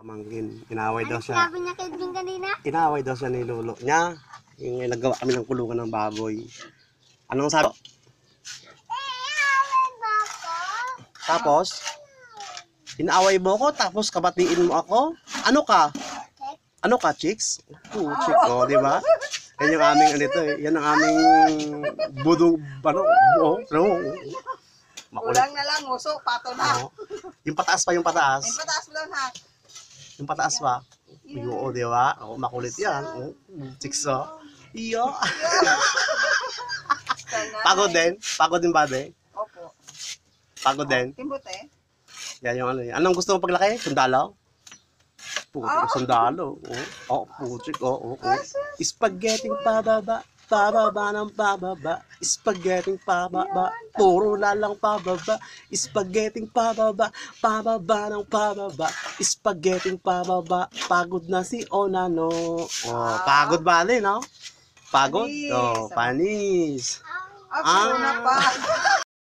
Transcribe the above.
Pamangkin, inaway daw Ano siya. sinabi niya kay Edwin kanina? Inaway daw siya ni lolo niya. Yung naggawa kami ng kulungan ng baboy. Anong sabi? Tapos, inaaway mo ako, tapos kabatiin mo ako? Ano ka? Ano ka, chicks? Chick, oh, di ba? Yan yung aming, ano ito eh. Yan ang aming budong, makulit. Kulang na lang, uso, pato na. Oh. Yung pataas pa, yung pataas. Ay, pataas mo lang ha. Yung pataas pa. Oo, di ba? Oo, makulit yan. Oh, chicks, oh. Iyo. Pagod din? Pagod din ba, de? Opo. Pagod din? Timbote. Yan yung ano yun. Anong gusto mo paglaki? Sundalo? Putik, sundalo. Oh, putik, oh. Spaghetti pababa, pababa ng pababa. Spaghetti pababa, puro lalang pababa. Spaghetti pababa, pababa ng pababa. Spaghetti pababa, pagod na si Onano. Oh, pagod ba din, no? Pagod? Panis. Oh, panis. Ah, puro na pa.